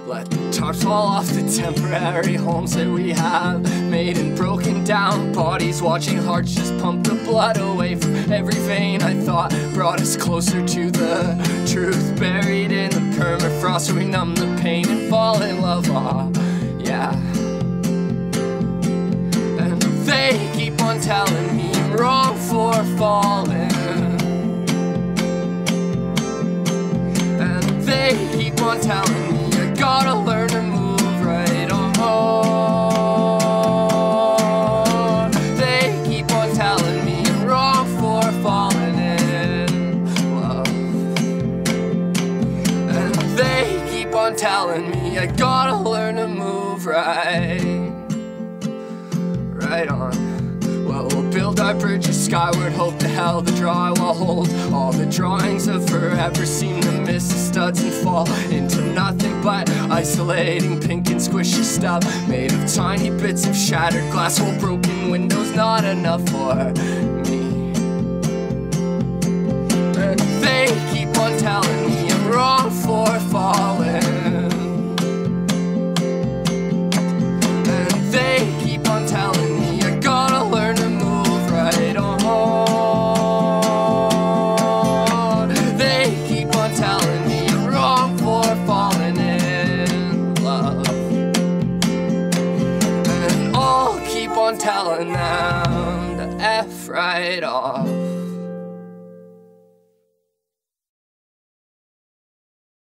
Let the tarps fall off the temporary homes that we have made and broken down bodies, watching hearts just pump the blood away from every vein I thought brought us closer to the truth. Buried in the permafrost, we numb the pain and fall in love. Yeah. And they keep on telling me I'm wrong for falling, and they keep on telling me I gotta learn to move right on. They keep on telling me I'm wrong for falling in love, and they keep on telling me I gotta learn to move right on. Well, we'll build our bridges skyward, hope to hell the drywall holds. All the drawings of forever seem to miss the studs and fall into nothing but isolating pink and squishy stuff made of tiny bits of shattered glass. Whole broken windows, not enough for me. And they keep on telling me I'm wrong for falling, and they keep on telling me I gotta learn to move right on. They keep on telling me I'm wrong for falling in love, and I'll keep on telling them to F right off.